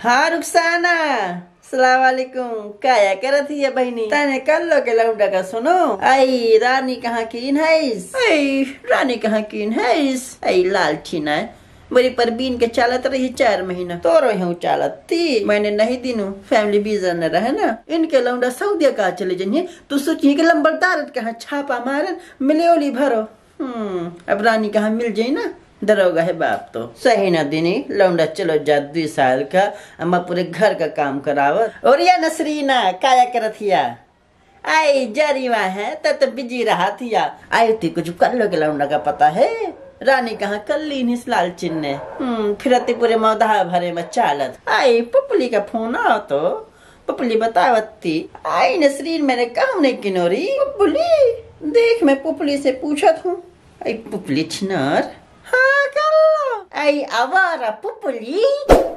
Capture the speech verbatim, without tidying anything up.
हाँ रुखसाना, सलाम वालेकुम। क्या करत ही है बहनी? तने कर लो के लौंडा का सुनो। आई रानी कहाँ कीन है? आई रानी कहाँ कीन है? आई लाल ठीना मेरी परबीन के चालत रही चार महीना तो रही चालत थी मैंने नहीं दिनू फैमिली वीजा न रहे ना इनके लौंडा सऊदिया का चले जाइए तो सोचिए कि लंबरदार कहाँ छापा मारन मिले भरो। हम्म अब रानी कहाँ मिल जाये ना दरोगा है बाप तो सही न दिनी लौंडा चलो जा दो साल का अम्मा पूरे घर का काम करावत और या नसरीना काया करत हिया आई जरीवा है तब तो बिजी रहा थिया आई थी कुछ कर लो के लौंडा का पता है रानी कहाँ कर ली निस लाल चिन्ह हम्म फिर पूरे मौधा भरे में चालत आई पुपली का फोन आओ तो पुपली बतावती आई नसरीन मैंने काम नहीं किनोरी पुपली देख मैं पुपली से पूछत हूँ आई पुपली छिनार हाँ कर लो आई आवारा पुपली।